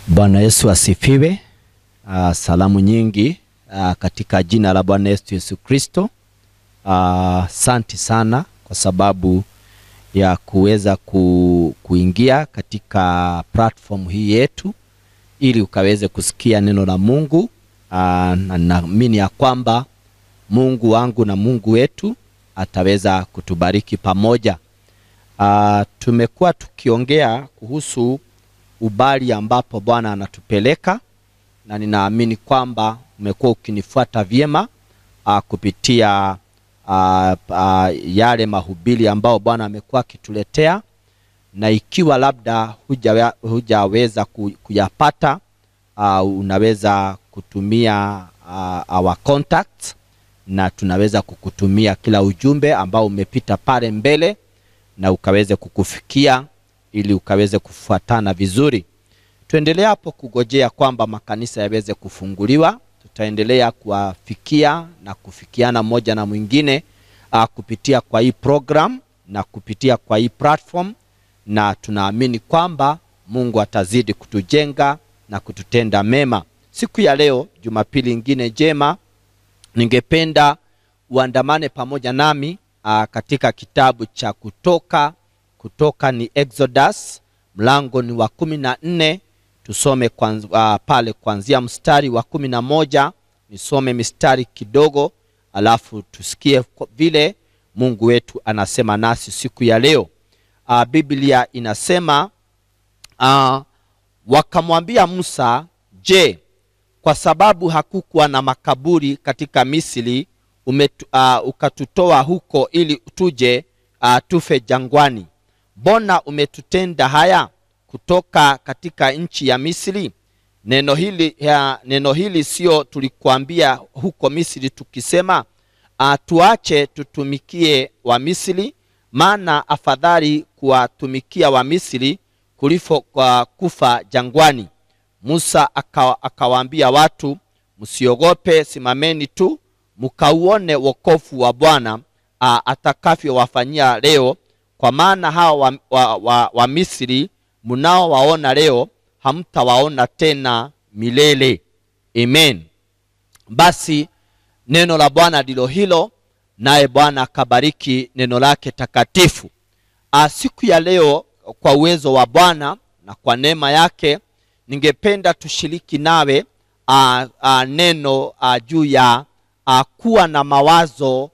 Bwana Yesu asifiwe. Salamu nyingi katika jina la Bwana Yesu Kristo. Asante sana kwa sababu ya kuweza kuingia katika platform hii yetu ili ukaweze kusikia neno la Mungu. Na naamini ya kwamba Mungu wangu na Mungu wetu ataweza kutubariki pamoja. Tumekuwa tukiongea kuhusu ubali ambapo Bwana anatupeleka, na ninaamini kwamba umekuwa ukinifuata vyema kupitia yale mahubiri ambao Bwana amekuwa akituletea. Na ikiwa labda hujaweza kuyapata, unaweza kutumia our contact, na tunaweza kukutumia kila ujumbe ambao umepita pale mbele na ukaweze kukufikia ili ukaweze kufuatana vizuri. Tuendelea hapo kugojea kwamba makanisa yaweze kufunguliwa. Tutaendelea kuwafikia na kufikiana moja na mwingine kupitia kwa hii program na kupitia kwa hii platform, na tunaamini kwamba Mungu atazidi kutujenga na kututenda mema. Siku ya leo, Jumapili ingine jema, ningependa uandamane pamoja nami katika kitabu cha Kutoka ni Exodus, mlango ni wa 14. Tusome pale kuanzia mstari wa 11, nisome mistari kidogo, alafu tusikie vile Mungu wetu anasema nasi siku ya leo. Biblia inasema, wakamwambia Musa, je, kwa sababu hakukuwa na makaburi katika Misri, ukatutoa huko ili tuje tufe jangwani? Mbona umetutenda haya kutoka katika nchi ya Misri? Neno hili sio tulikuambia huko Misri tukisema, tuache tutumikie wa Misri, maana afadhali kuwatumikia wa Misri kuliko kufa jangwani. Musa akawaambia watu, msiogope, simameni tu mkauone wokovu wa Bwana atakavyowafanyia leo, kwa maana hao wa Misri mnao waona leo hamtawaona tena milele. Amen. Basi neno la Bwana ndilo hilo, naye Bwana akabariki neno lake takatifu. Siku ya leo, kwa uwezo wa Bwana na kwa neema yake, ningependa tushiriki nawe neno juu ya kuwa na mawazo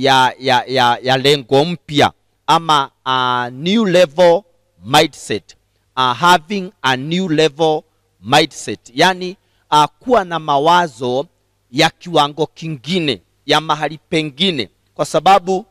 ya lengo mpya, ama new level mindset. Having a new level mindset, yani kuwa na mawazo ya kiwango kingine, ya mahali pengine, kwa sababu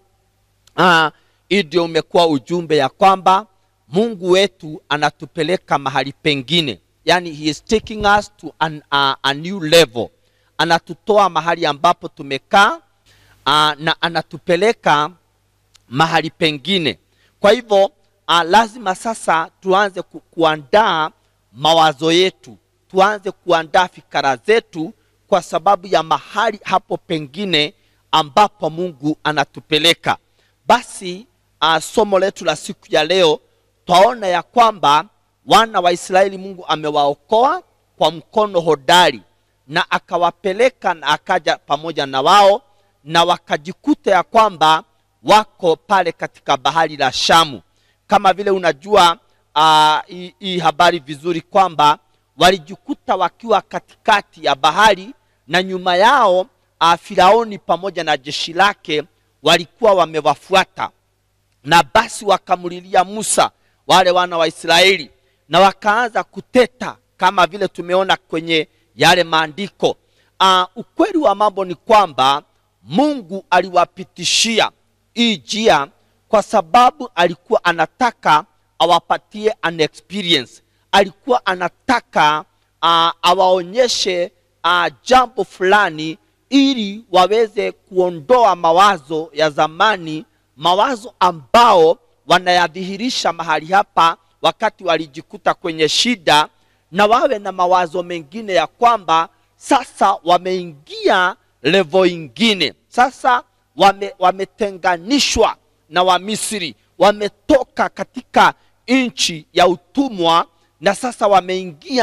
ndio umekuwa ujumbe ya kwamba Mungu wetu anatupeleka mahali pengine. Yani he is taking us to a new level. Anatutoa mahali ambapo tumekaa na anatupeleka mahali pengine. Kwa hivyo lazima sasa tuanze kuandaa mawazo yetu, tuanze kuandaa fikra zetu, kwa sababu ya mahali hapo pengine ambapo Mungu anatupeleka. Basi somo letu la siku ya leo, twaona ya kwamba wana wa Israeli Mungu amewaokoa kwa mkono hodari, na akawapeleka na akaja pamoja na wao, na wakajikuta ya kwamba wako pale katika bahari la Shamu. Kama vile unajua hii habari vizuri, kwamba walijikuta wakiwa katikati ya bahari, na nyuma yao Firaoni pamoja na jeshi lake walikuwa wamewafuata. Na basi wakamulilia Musa wale wana wa Israeli, na wakaanza kuteta kama vile tumeona kwenye yale maandiko. Ukweli wa mambo ni kwamba Mungu aliwapitishia hii njia kwa sababu alikuwa anataka awapatie an experience. Alikuwa anataka awaonyeshe jambo fulani, ili waweze kuondoa mawazo ya zamani, mawazo ambao wanayadhihirisha mahali hapa wakati walijikuta kwenye shida, na wawe na mawazo mengine ya kwamba sasa wameingia level ingine. Sasa wametenganishwa na wa Misri, wametoka katika nchi ya utumwa, na sasa wameingia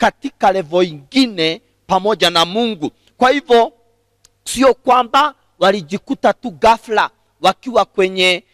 katika level ingine pamoja na Mungu. Kwa hivyo sio kwamba walijikuta tu ghafla wakiwa kwenye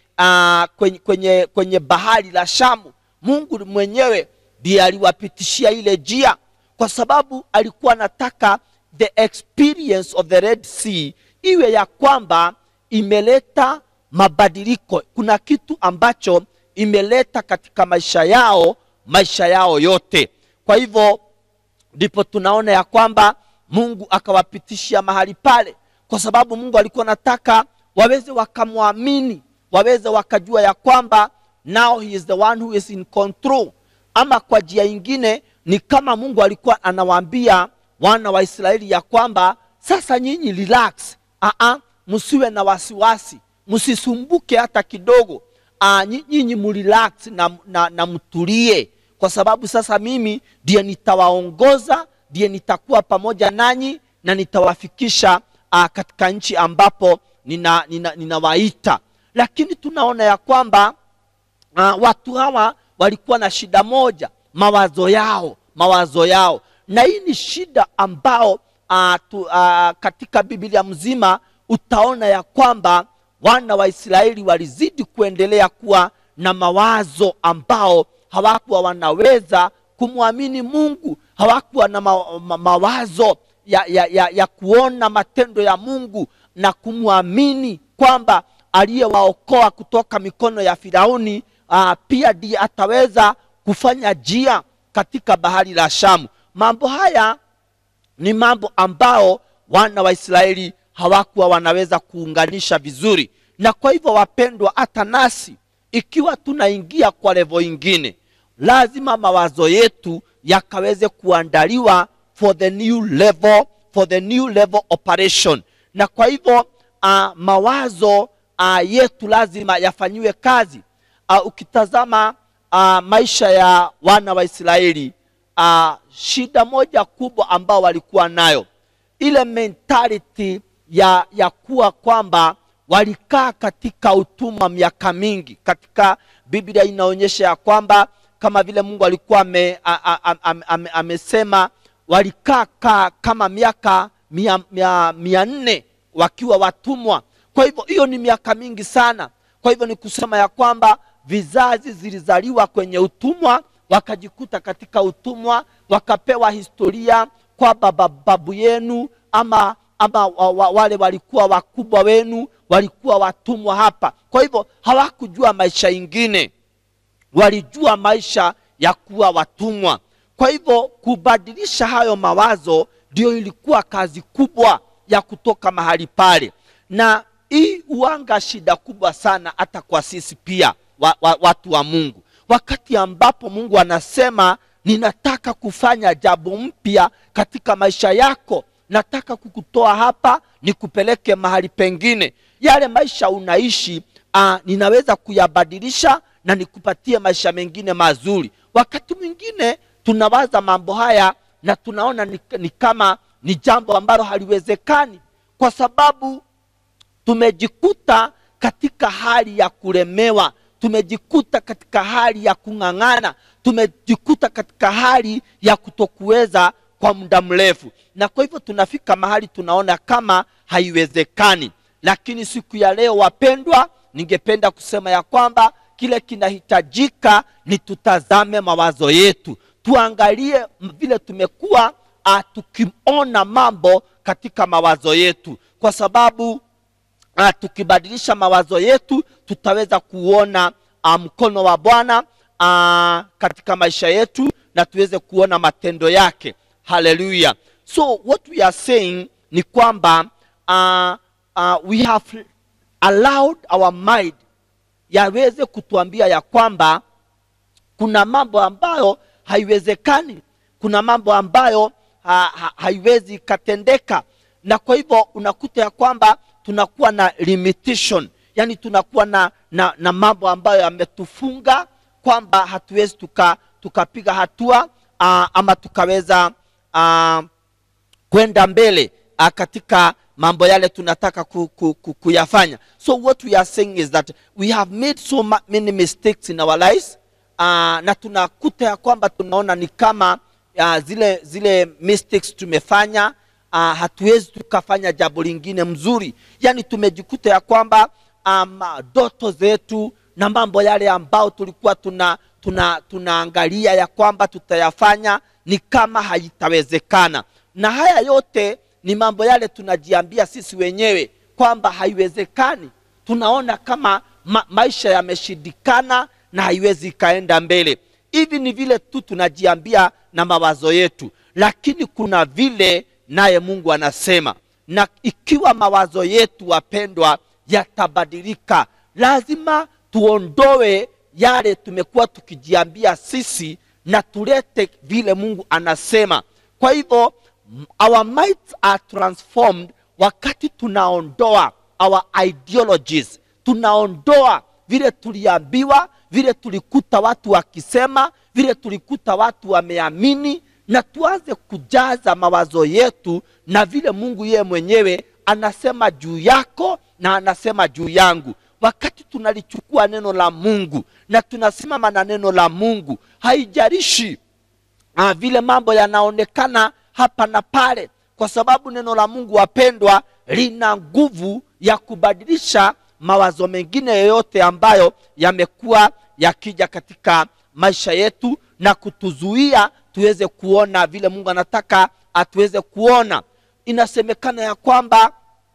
bahari la Shamu. Mungu mwenyewe ndiye aliwapitishia ile njia, kwa sababu alikuwa anataka the experience of the Red Sea iwe ya kwamba imeleta mabadiliko. Kuna kitu ambacho imeleta katika maisha yao yote. Kwa hivyo ndipo tunaona ya kwamba Mungu akawapitishia mahali pale, kwa sababu Mungu alikuwa anataka waweze wakamwamini, waweze wakajua ya kwamba now he is the one who is in control. Ama kwa njia nyingine ni kama Mungu alikuwa anawaambia wana wa Israeli ya kwamba sasa nyinyi relax, msiwe na wasiwasi, msisumbuke hata kidogo, nyinyi mrelax na mtulie, kwa sababu sasa mimi ndiye nitawaongoza, ndiye nitakuwa pamoja nanyi na nitawafikisha katika nchi ambapo ninawaita. Lakini tunaona ya kwamba watu hawa walikuwa na shida moja, mawazo yao. Na hii ni shida ambao katika Biblia mzima utaona ya kwamba wana wa Israeli walizidi kuendelea kuwa na mawazo ambao hawakuwa wanaweza kumwamini Mungu. Hawakuwa na mawazo ya kuona matendo ya Mungu na kumwamini kwamba aliyewaokoa kutoka mikono ya Firauni pia ndiye ataweza kufanya njia katika bahari la Shamu. Mambo haya ni mambo ambao wana wa Israeli hawakuwa wanaweza kuunganisha vizuri. Na kwa hivyo wapendwa, hata nasi ikiwa tunaingia kwa level ingine, lazima mawazo yetu yakaweze kuandaliwa for the new level operation. Na kwa hivyo mawazo yetu lazima yafanyiwe kazi. Ukitazama maisha ya wana wa Israeli, shida moja kubwa ambao walikuwa nayo, ile mentality ya kuwa kwamba walikaa katika utumwa miaka mingi. Katika Biblia inaonyesha ya kwamba kama vile Mungu alikuwa amesema walikaa kama miaka 400 wakiwa watumwa. Kwa hivyo hiyo ni miaka mingi sana. Kwa hivyo ni kusema ya kwamba vizazi zilizaliwa kwenye utumwa, wakajikuta katika utumwa, wakapewa historia kwa babu yenu ama wale walikuwa wakubwa wenu walikuwa watumwa hapa. Kwa hivyo hawakujua maisha ingine, walijua maisha ya kuwa watumwa. Kwa hivyo kubadilisha hayo mawazo ndio ilikuwa kazi kubwa ya kutoka mahali pale. Na hii uanga shida kubwa sana hata kwa sisi pia watu wa Mungu. Wakati ambapo Mungu anasema ninataka kufanya jambo mpya katika maisha yako, nataka kukutoa hapa nikupeleke mahali pengine, yale maisha unaishi ninaweza kuyabadilisha na nikupatie maisha mengine mazuri. Wakati mwingine tunawaza mambo haya na tunaona ni kama ni jambo ambalo haliwezekani, kwa sababu tumejikuta katika hali ya kulemewa, tumejikuta katika hali ya kung'ang'ana, tumejikuta katika hali ya kutokuweza kwa muda mrefu. Na kwa hivyo tunafika mahali tunaona kama haiwezekani. Lakini siku ya leo wapendwa, ningependa kusema ya kwamba kile kinahitajika ni tutazame mawazo yetu, tuangalie vile tumekuwa tukiona mambo katika mawazo yetu, kwa sababu tukibadilisha mawazo yetu tutaweza kuona mkono wa Bwana katika maisha yetu na tuweze kuona matendo yake. Hallelujah. So what we are saying ni kwamba we have allowed our mind yaweze kutuambia ya kwamba kuna mambo ambayo haiwezekani, kuna mambo ambayo haiwezi katendeka. Na kwa hivyo unakuta ya kwamba tunakuwa na limitation, yani tunakuwa na mambo ambayo yametufunga kwamba hatuwezi tukapiga hatua ama tukaweza kwenda mbele katika mambo yale tunataka kuyafanya. So what we are saying is that we have made so many mistakes in our lives, na tunakuta ya kwamba tunaona ni kama zile mistakes tumefanya, hatuwezi tukafanya jambo lingine mzuri. Yani tumejikuta ya kwamba ndoto zetu na mambo yale ambao tulikuwa tunaangalia ya kwamba tutayafanya ni kama haitawezekana. Na haya yote ni mambo yale tunajiambia sisi wenyewe kwamba haiwezekani. Tunaona kama maisha yameshindikana na haiwezi kaenda mbele. Hivi ni vile tu tunajiambia na mawazo yetu, lakini kuna vile naye Mungu anasema. Na ikiwa mawazo yetu, wapendwa, yatabadilika, lazima tuondoe yale tumekuwa tukijiambia sisi na tulete vile Mungu anasema. Kwa hivyo our minds are transformed wakati tunaondoa our ideologies, tunaondoa vile tuliambiwa, vile tulikuta watu wakisema, vile tulikuta watu wameamini, na tuanze kujaza mawazo yetu na vile Mungu yeye mwenyewe anasema juu yako na anasema juu yangu. Wakati tunalichukua neno la Mungu na tunasimama na neno la Mungu, haijalishi vile mambo yanaonekana hapa na pale, kwa sababu neno la Mungu, wapendwa, lina nguvu ya kubadilisha mawazo mengine yoyote ambayo yamekuwa yakija katika maisha yetu na kutuzuia tuweze kuona vile Mungu anataka atuweze kuona. Inasemekana ya kwamba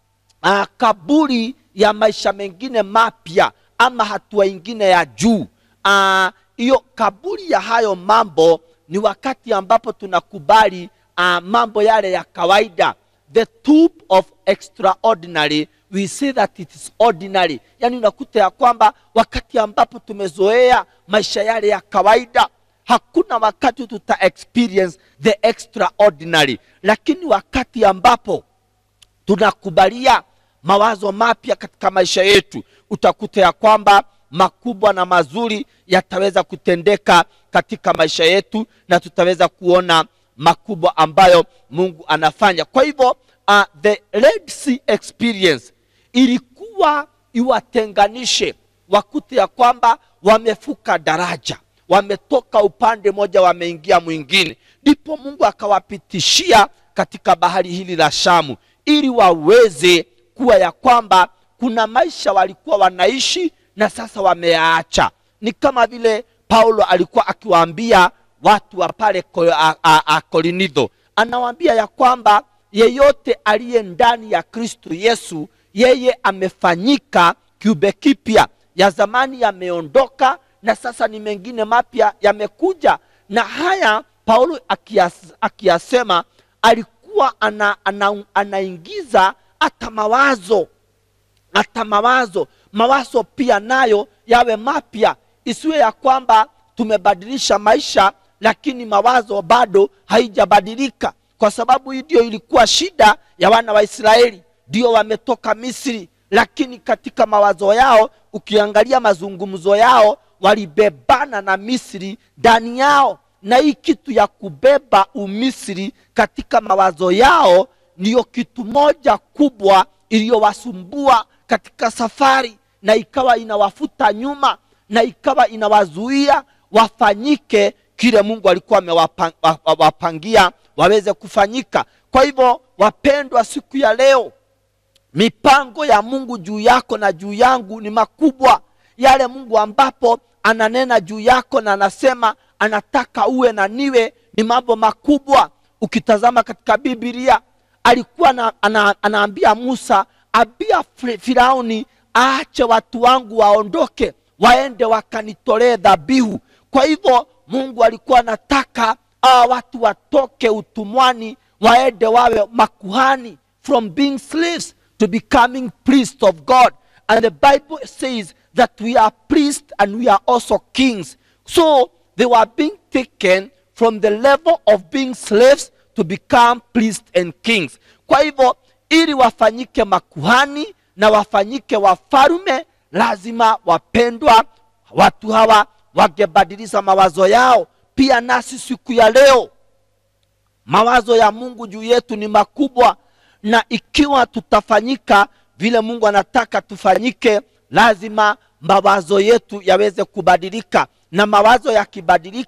kaburi ya maisha mengine mapya ama hatua ingine ya juu, hiyo kaburi ya hayo mambo ni wakati ambapo tunakubali mambo yale ya kawaida. The tomb of extraordinary, we say that it is ordinary. Yani unakuta ya kwamba wakati ambapo tumezoea maisha yale ya kawaida, hakuna wakati tuta experience the extraordinary. Lakini wakati ambapo tunakubalia mawazo mapya katika maisha yetu, utakuta ya kwamba makubwa na mazuri yataweza kutendeka katika maisha yetu na tutaweza kuona makubwa ambayo Mungu anafanya. Kwa hivyo the Red Sea experience ilikuwa iwatenganishe, wakute ya kwamba wamefuka daraja, wametoka upande moja wameingia mwingine. Ndipo Mungu akawapitishia katika bahari hili la Shamu ili waweze kuwa ya kwamba kuna maisha walikuwa wanaishi na sasa wameyaacha. Ni kama vile Paulo alikuwa akiwaambia watu wa pale Korintho, anawaambia ya kwamba yeyote aliye ndani ya Kristo Yesu, yeye amefanyika kiumbe kipya, ya zamani yameondoka na sasa ni mengine mapya yamekuja. Na haya Paulo akiyasema, alikuwa anaingiza hata mawazo pia nayo yawe mapya. Isiwe ya kwamba tumebadilisha maisha lakini mawazo bado haijabadilika, kwa sababu hii ndio ilikuwa shida ya wana wa Israeli. Ndio wametoka Misri, lakini katika mawazo yao, ukiangalia mazungumzo yao, walibebana na Misri ndani yao. Na hii kitu ya kubeba Umisri katika mawazo yao ndiyo kitu moja kubwa iliyowasumbua katika safari, na ikawa inawafuta nyuma, na ikawa inawazuia wafanyike kile Mungu alikuwa amewapangia waweze kufanyika. Kwa hivyo, wapendwa, siku ya leo mipango ya Mungu juu yako na juu yangu ni makubwa. Yale Mungu ambapo ananena juu yako na anasema anataka uwe na niwe ni mambo makubwa. Ukitazama katika Biblia, alikuwa anaambia Musa, ambia Firauni aache watu wangu waondoke waende wakanitolee dhabihu. Kwa hivyo Mungu alikuwa anataka watu watoke utumwani waende wawe makuhani, from being slaves to becoming priests of God. And the Bible says that we are priests and we are also kings. So they were being taken from the level of being slaves to become priests and kings. Kwa hivyo ili wafanyike makuhani na wafanyike wafalme, lazima, wapendwa, watu hawa wangebadilisha mawazo yao. Pia nasi siku ya leo mawazo ya Mungu juu yetu ni makubwa, na ikiwa tutafanyika vile Mungu anataka tufanyike, lazima mawazo yetu yaweze kubadilika. Na mawazo yakibadilika,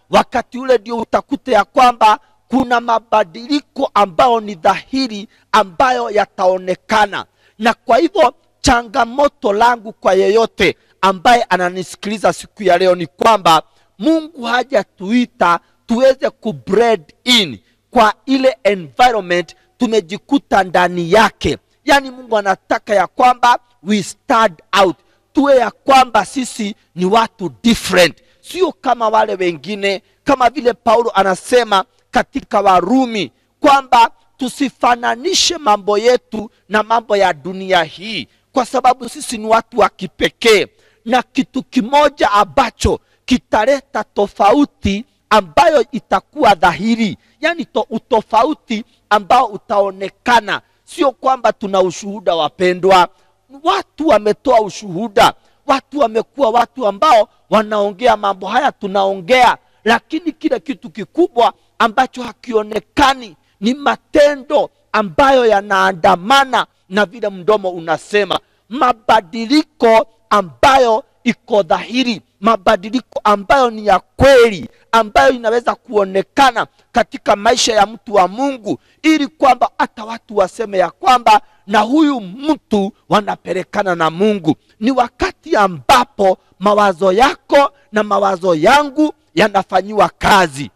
wakati ule ndio utakuta ya kwamba kuna mabadiliko ambayo ni dhahiri ambayo yataonekana. Na kwa hivyo changamoto langu kwa yeyote ambaye ananisikiliza siku ya leo ni kwamba Mungu hajatuita tuweze kubreed in kwa ile environment tumejikuta ndani yake. Yani Mungu anataka ya kwamba we stand out, tuwe ya kwamba sisi ni watu different, sio kama wale wengine, kama vile Paulo anasema katika Warumi kwamba tusifananishe mambo yetu na mambo ya dunia hii, kwa sababu sisi ni watu wa kipekee. Na kitu kimoja ambacho kitaleta tofauti ambayo itakuwa dhahiri, yani utofauti ambao utaonekana, sio kwamba tuna ushuhuda. Wapendwa, watu wametoa ushuhuda, watu wamekuwa watu ambao wanaongea mambo haya tunaongea, lakini kile kitu kikubwa ambacho hakionekani ni matendo ambayo yanaandamana na vile mdomo unasema. Mabadiliko ambayo iko dhahiri, mabadiliko ambayo ni ya kweli, ambayo inaweza kuonekana katika maisha ya mtu wa Mungu, ili kwamba hata watu waseme ya kwamba na huyu mtu wanapelekana na Mungu. Ni wakati ambapo mawazo yako na mawazo yangu yanafanyiwa kazi.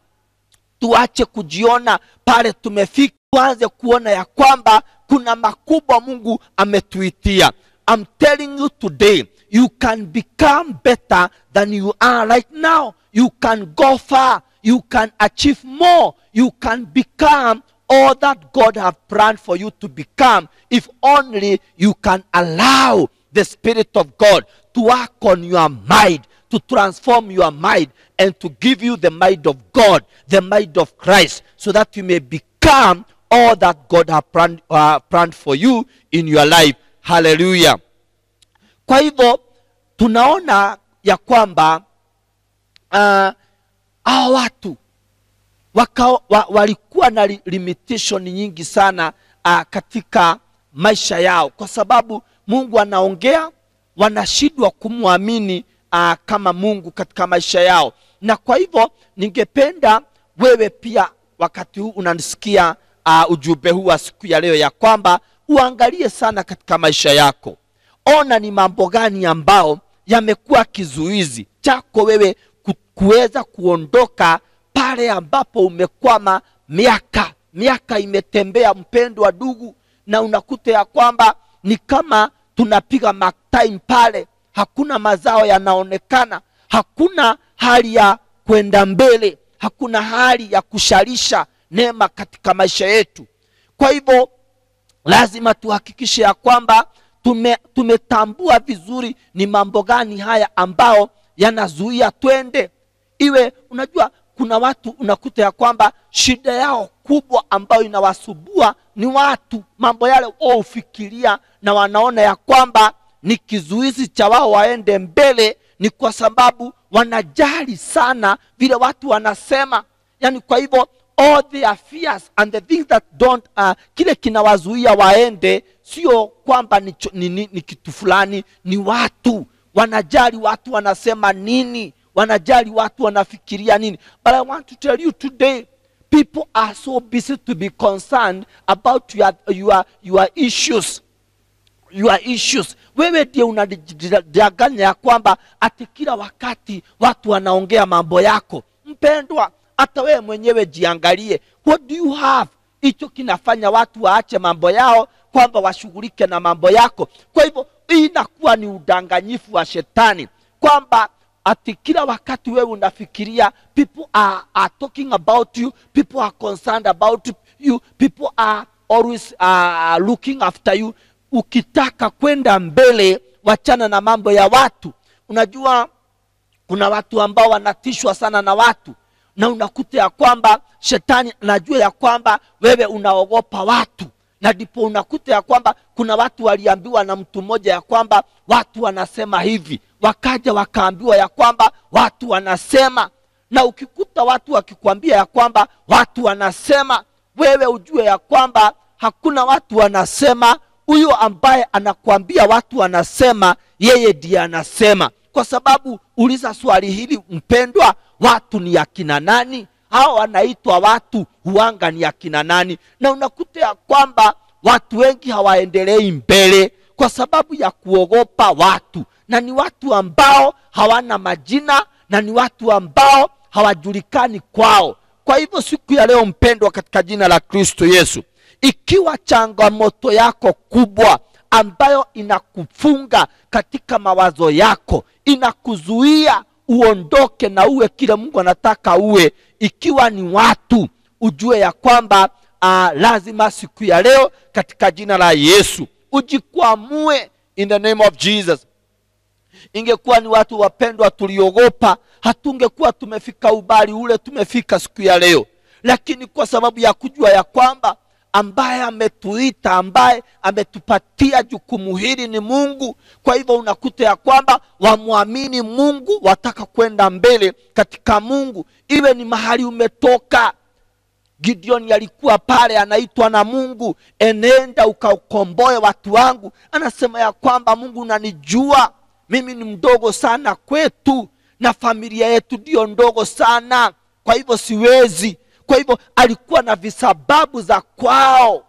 Tuache kujiona pale tumefika, tuanze kuona ya kwamba kuna makubwa Mungu ametuitia. I'm telling you today, you can become better than you are right now. You can go far. You can achieve more. You can become all that God have planned for you to become, if only you can allow the Spirit of God to work on your mind, to transform your mind, and to give you the mind of God, the mind of Christ, so that you may become all that God has planned for you in your life. Hallelujah. Kwa hivyo tunaona ya kwamba hao watu walikuwa na limitation nyingi sana katika maisha yao, kwa sababu Mungu anaongea, wanashindwa kumwamini kama Mungu katika maisha yao. Na kwa hivyo ningependa wewe pia wakati huu unanisikia ujumbe huu wa siku ya leo, ya kwamba uangalie sana katika maisha yako. Ona ni mambo gani ambao yamekuwa kizuizi chako wewe kuweza kuondoka pale ambapo umekwama. Miaka imetembea, mpendwa ndugu, na unakuta ya kwamba ni kama tunapiga mark time pale, hakuna mazao yanaonekana, hakuna hali ya kwenda mbele, hakuna hali ya kushalisha neema katika maisha yetu. Kwa hivyo lazima tuhakikishe ya kwamba tumetambua vizuri ni mambo gani haya ambao yanazuia twende. Iwe unajua kuna watu unakuta ya kwamba shida yao kubwa ambayo inawasubua ni watu, mambo yale wao ufikiria na wanaona ya kwamba ni kizuizi cha wao waende mbele, ni kwa sababu wanajali sana vile watu wanasema. Yani kwa hivyo all their fears and the things that don't kile kinawazuia waende sio kwamba ni kitu fulani, ni watu. Wanajali watu wanasema nini, wanajali watu wanafikiria nini. But I want to tell you today, people are so busy to be concerned about your issues. Your issues. Wewe ndiye unadanganya ya kwamba ati kila wakati watu wanaongea mambo yako. Mpendwa, hata wewe mwenyewe jiangalie. What do you have? Hicho kinafanya watu waache mambo yao kwamba washughulike na mambo yako. Kwa hivyo hii inakuwa ni udanganyifu wa shetani, kwamba ati kila wakati wewe unafikiria people are talking about you, people are concerned about you, people are always looking after you. Ukitaka kwenda mbele, wachana na mambo ya watu. Unajua kuna watu ambao wanatishwa sana na watu, na unakuta ya kwamba shetani anajua ya kwamba wewe unaogopa watu. Na ndipo unakuta ya kwamba kuna watu waliambiwa na mtu mmoja ya kwamba watu wanasema hivi, wakaja wakaambiwa ya kwamba watu wanasema. Na ukikuta watu wakikwambia ya kwamba watu wanasema, wewe ujue ya kwamba hakuna watu wanasema. Huyo ambaye anakuambia watu wanasema, yeye ndiye anasema. Kwa sababu uliza swali hili mpendwa, watu ni akina nani? Hao wanaitwa watu huanga ni akina nani? Na unakuta ya kwamba watu wengi hawaendelei mbele kwa sababu ya kuogopa watu, na ni watu ambao hawana majina, na ni watu ambao hawajulikani kwao. Kwa hivyo siku ya leo mpendwa, katika jina la Kristo Yesu, ikiwa changamoto yako kubwa ambayo inakufunga katika mawazo yako, inakuzuia uondoke na uwe kile Mungu anataka uwe, ikiwa ni watu, ujue ya kwamba lazima siku ya leo katika jina la Yesu ujikwamue in the name of Jesus. Ingekuwa ni watu wapendwa tuliogopa, hatungekuwa tumefika ubali ule tumefika siku ya leo. Lakini kwa sababu ya kujua ya kwamba ambaye ametuita, ambaye ametupatia jukumu hili ni Mungu, kwa hivyo unakuta ya kwamba wamwamini Mungu, wataka kwenda mbele katika Mungu. Iwe ni mahali umetoka. Gideon alikuwa pale anaitwa na Mungu, enenda ukaukomboe watu wangu. Anasema ya kwamba Mungu unanijua, mimi ni mdogo sana kwetu na familia yetu ndio ndogo sana, kwa hivyo siwezi. Kwa hivyo alikuwa na visababu za kwao.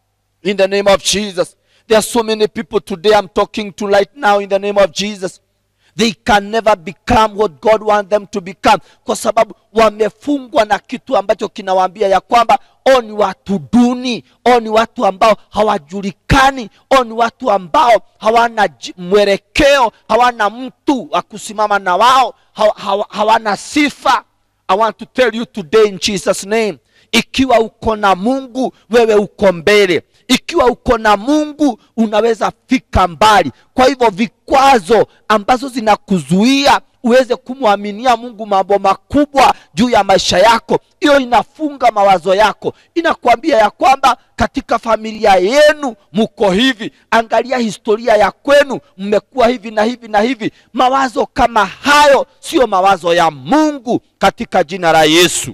In the name of Jesus. There are so many people today I'm talking to right now in the name of Jesus. They can never become what God wants them to become, kwa sababu wamefungwa na kitu ambacho kinawaambia ya kwamba ni watu duni, ni watu ambao hawajulikani, ni watu ambao hawana mwelekeo, hawana mtu wa kusimama na wao, hawana sifa. I want to tell you today in Jesus name, ikiwa uko na Mungu, wewe uko mbele. Ikiwa uko na Mungu, unaweza fika mbali. Kwa hivyo vikwazo ambazo zinakuzuia uweze kumwaminia Mungu mambo makubwa juu ya maisha yako, hiyo inafunga mawazo yako. Inakwambia ya kwamba katika familia yenu mko hivi, angalia historia ya kwenu, mmekuwa hivi na hivi na hivi. Mawazo kama hayo sio mawazo ya Mungu katika jina la Yesu.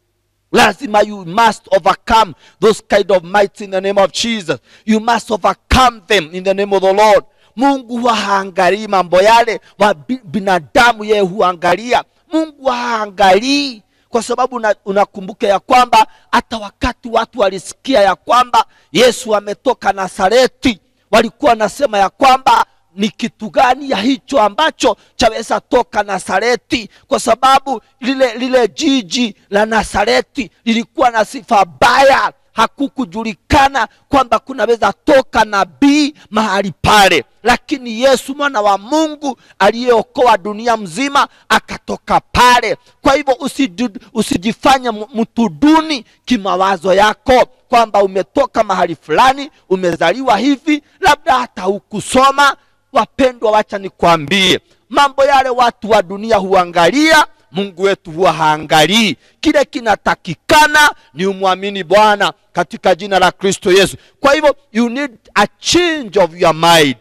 Lazima you must overcome those kind of mights in the name of Jesus. You must overcome them in the name of the Lord. Mungu haangalii mambo yale wa binadamu yeye huangalia. Mungu haangalii, kwa sababu unakumbuka ya kwamba hata wakati watu walisikia ya kwamba Yesu ametoka Nazareti, walikuwa wanasema ya kwamba ni kitu gani ya hicho ambacho chaweza toka Nazareti, kwa sababu lile jiji la Nazareti lilikuwa na sifa baya. Hakukujulikana kwamba kunaweza toka nabii mahali pale, lakini Yesu mwana wa Mungu aliyeokoa dunia mzima akatoka pale. Kwa hivyo usijifanye mtu duni kimawazo yako kwamba umetoka mahali fulani, umezaliwa hivi, labda hata hukusoma. Wapendwa, wacha nikwambie, mambo yale watu wa dunia huangalia, Mungu wetu huwa haangalii. Kile kinatakikana ni umwamini Bwana katika jina la Kristo Yesu. Kwa hivyo you need a change of your mind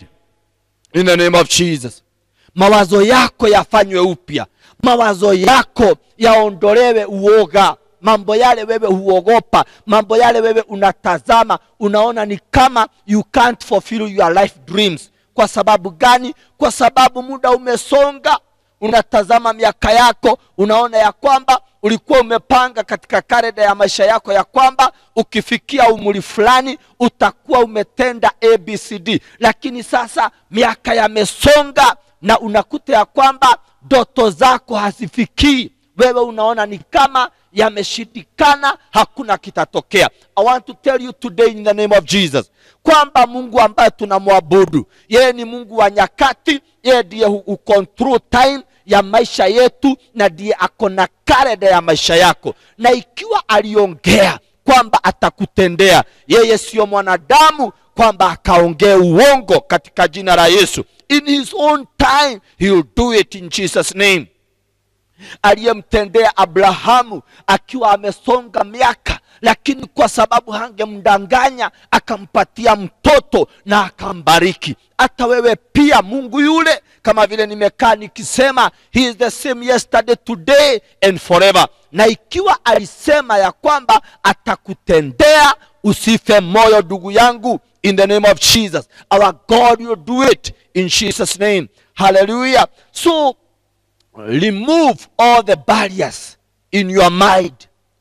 in the name of Jesus. Mawazo yako yafanywe upya. Mawazo yako yaondolewe uoga. Mambo yale wewe huogopa, mambo yale wewe unatazama, unaona ni kama you can't fulfill your life dreams. Kwa sababu gani? Kwa sababu muda umesonga. Unatazama miaka yako, unaona ya kwamba ulikuwa umepanga katika kalenda ya maisha yako ya kwamba ukifikia umri fulani utakuwa umetenda ABCD, lakini sasa miaka yamesonga na unakuta ya kwamba ndoto zako hazifikii. Wewe unaona ni kama yameshindikana, hakuna kitatokea. I want to tell you today in the name of Jesus kwamba Mungu ambaye tunamwabudu, yeye ni Mungu wa nyakati. Yeye ndiye hucontrol time ya maisha yetu, na ndiye akona kalenda ya maisha yako. Na ikiwa aliongea kwamba atakutendea, yeye sio mwanadamu kwamba akaongea uongo katika jina la Yesu. In his own time he will do it in Jesus name. Aliyemtendea Abrahamu akiwa amesonga miaka, lakini kwa sababu hangemdanganya akampatia mtoto na akambariki. Hata wewe pia Mungu yule, kama vile nimekaa nikisema, he is the same yesterday, today and forever. Na ikiwa alisema ya kwamba atakutendea, usife moyo ndugu yangu in the name of Jesus. Our God will do it in Jesus name. Hallelujah. So remove all the barriers in your mind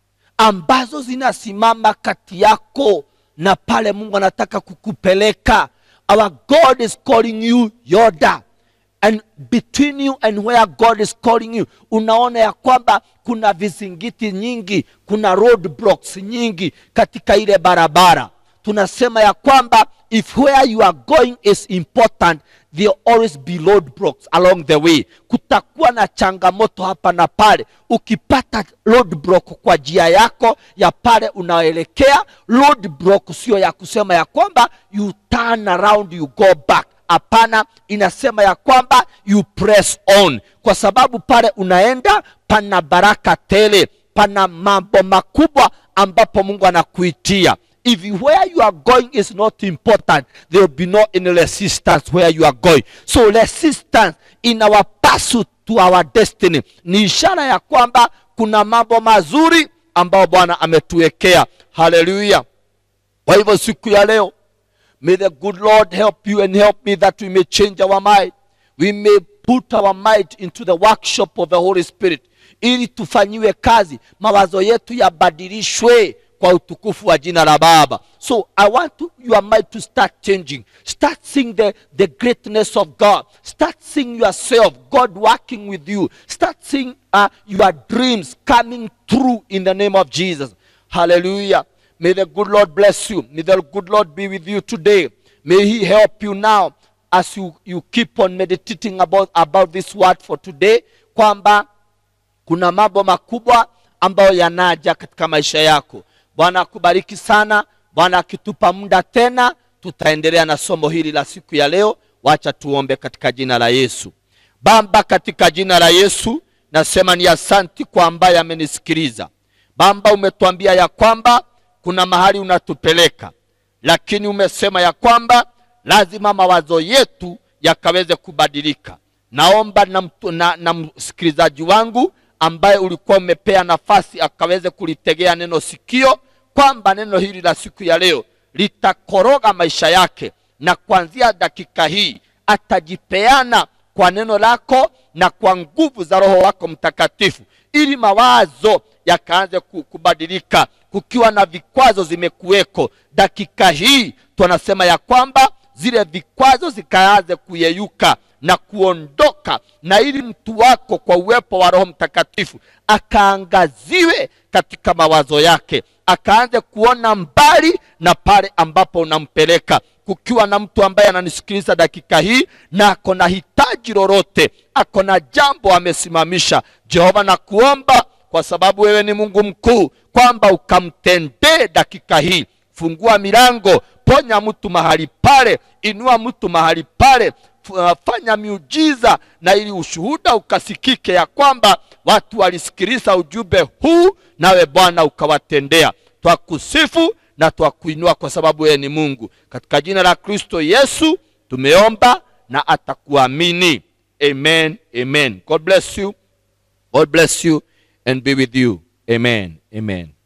ambazo zinasimama kati yako na pale Mungu anataka kukupeleka. Our God is calling you Yoda. And between you and where God is calling you, unaona ya kwamba kuna vizingiti nyingi, kuna roadblocks nyingi katika ile barabara. Tunasema ya kwamba if where you are going is important, there will always be roadblocks along the way. Kutakuwa na changamoto hapa na pale. Ukipata roadblock kwa njia yako ya pale unaelekea, roadblock sio ya kusema ya kwamba you turn around, you go back. Hapana, inasema ya kwamba you press on, kwa sababu pale unaenda pana baraka tele, pana mambo makubwa ambapo Mungu anakuitia. If where you are going is not important, there will be no any resistance where you are going. So resistance in our pursuit to our destiny ni ishara ya kwamba kuna mambo mazuri ambao Bwana ametuwekea. Hallelujah. Kwa hivyo siku ya leo, may the good Lord help you and help me that we may change our mind. We may put our mind into the workshop of the Holy Spirit, ili tufanyiwe kazi, mawazo yetu yabadilishwe kwa utukufu wa jina la Baba. So I want your mind to start changing. Start seeing the greatness of God. Start seeing yourself, God working with you. Start seeing your dreams coming true in the name of Jesus. Hallelujah. May the good Lord bless you. May the good Lord be with you today. May he help you now as you keep on meditating about this word for today, kwamba kuna mambo makubwa ambayo yanaja katika maisha yako. Bwana akubariki sana. Bwana akitupa muda tena, tutaendelea na somo hili la siku ya leo. Wacha tuombe katika jina la Yesu. Baba, katika jina la Yesu, nasema ni asanti kwa ambaye amenisikiliza. Baba, umetuambia ya kwamba kuna mahali unatupeleka, lakini umesema ya kwamba lazima mawazo yetu yakaweze kubadilika. Naomba na msikilizaji wangu ambaye ulikuwa umepea nafasi akaweze kulitegea neno sikio, kwamba neno hili la siku ya leo litakoroga maisha yake, na kuanzia dakika hii atajipeana kwa neno lako na kwa nguvu za Roho wako Mtakatifu, ili mawazo yakaanze kubadilika. Kukiwa na vikwazo zimekuweko, dakika hii tunasema ya kwamba zile vikwazo zikaanze kuyeyuka na kuondoka, na ili mtu wako kwa uwepo wa Roho Mtakatifu akaangaziwe katika mawazo yake, akaanze kuona mbali na pale ambapo unampeleka. Kukiwa na mtu ambaye ananisikiliza dakika hii na akona hitaji lolote, akona jambo amesimamisha, Jehova na kuomba kwa sababu wewe ni Mungu mkuu, kwamba ukamtendee dakika hii. Fungua milango, ponya mtu mahali pale, inua mtu mahali pale, fanya miujiza, na ili ushuhuda ukasikike ya kwamba watu walisikiliza ujumbe huu, nawe Bwana ukawatendea. Twakusifu na twakuinua kwa sababu wewe ni Mungu. Katika jina la Kristo Yesu tumeomba na atakuamini. Amen. Amen. God bless you. God bless you and be with you. Amen. Amen.